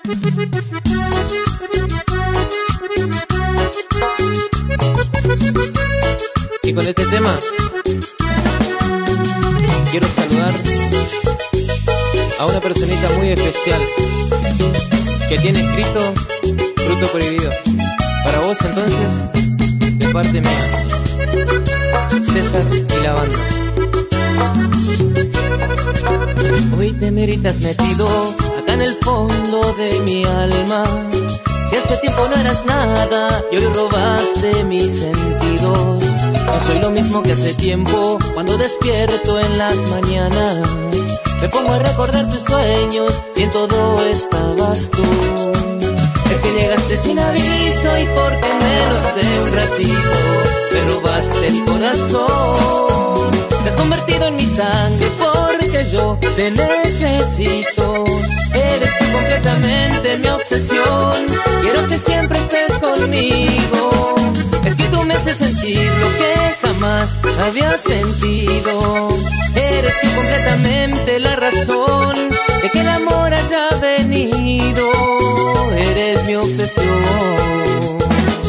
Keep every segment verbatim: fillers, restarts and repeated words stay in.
Y con este tema quiero saludar a una personita muy especial que tiene escrito Fruto Prohibido. Para vos entonces, de parte mía, César y la banda. Hoy te meritas metido acá en el fondo de mi alma. Si hace tiempo no eras nada y hoy robaste mis sentidos. No soy lo mismo que hace tiempo cuando despierto en las mañanas. Me pongo a recordar tus sueños y en todo estabas tú. Es que llegaste sin aviso y porque menos de un ratito me robaste el corazón. Te has convertido en mi sangre porque yo te necesito. Eres tú completamente mi obsesión. Quiero que siempre estés conmigo. Es que tú me haces sentir lo que jamás había sentido. Eres tú completamente la razón de que el amor haya venido. Eres mi obsesión.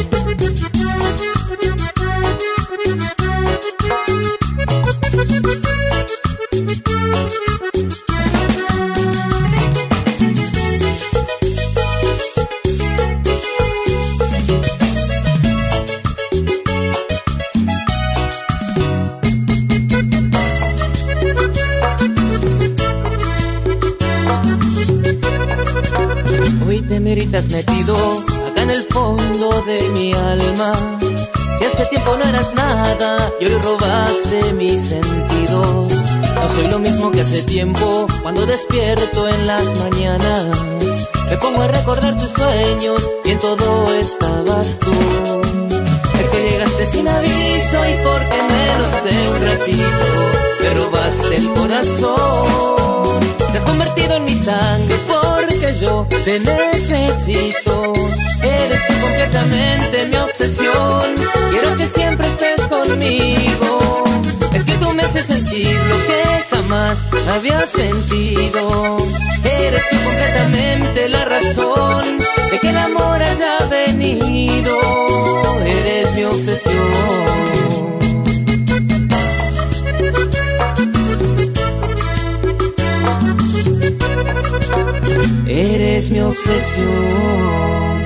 Hoy te meritas metido acá en el fondo de mi alma. Si hace tiempo no eras nada y hoy robaste mis sentidos. No soy lo mismo que hace tiempo cuando despierto en las mañanas. Me pongo a recordar tus sueños y en todo estabas tú. Es que llegaste sin aviso y porque menos de un ratito me robaste el corazón. Te has convertido en mi sangre porque yo te necesito. Eres tú completamente mi obsesión. Quiero que siempre estés conmigo. Es que tú me haces sentir lo que jamás había sentido. Eres tú completamente la razón de que el amor haya venido. Eres mi obsesión. Eres mi obsesión.